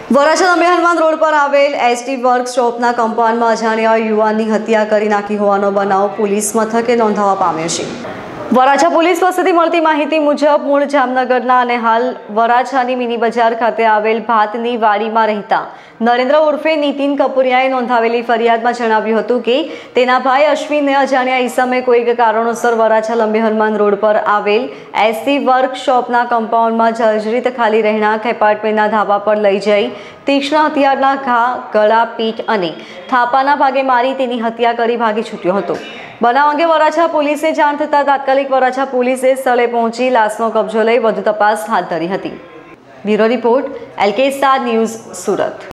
Varachha લંબે Hanuman road પર આવેલ ST વર્કશોપના કમ્પાઉન્ડમાં અજાણ્યા યુવાનની હત્યા કરી નાખી હોવાનો બનાવ પોલીસ મથકે નોંધાવા પામ્યો છે। વરાછા પોલીસ પાસેથી મળતી માહિતી મુજબ મૂળ જામનગરના અને હાલ વરાછાની મિની બજાર ખાતે આવેલ ભાતની વાડીમાં રહેતા નરેન્દ્ર ઉર્ફે નીતિન કપૂરિયાએ નોંધાવેલી ફરિયાદમાં જણાવ્યું હતું કે તેના ભાઈ અશ્વિનને અજાણ્યા ઈસમે કોઈક કારણોસર વરાછા લંબે હનુમાન રોડ પર આવેલ એસટી વર્કશોપના કમ્પાઉન્ડમાં જર્જરિત ખાલી રહેણાંક એપાર્ટમેન્ટના ધાબા પર લઈ જઈ તીક્ષ્ણ હથિયારના ઘા, ગળા, પીઠ અને થાપાના ભાગે મારી તેની હત્યા કરી ભાગી છૂટ્યો હતો। બનાવ અંગે વરાછા પોલીસે જાણ થતાં તાત્કાલિક વરાછા પોલીસે સ્થળે પહોંચી લાશનો કબજો લઈ વધુ તપાસ હાથ ધરી હતી। Bureau report LK star news, Surat.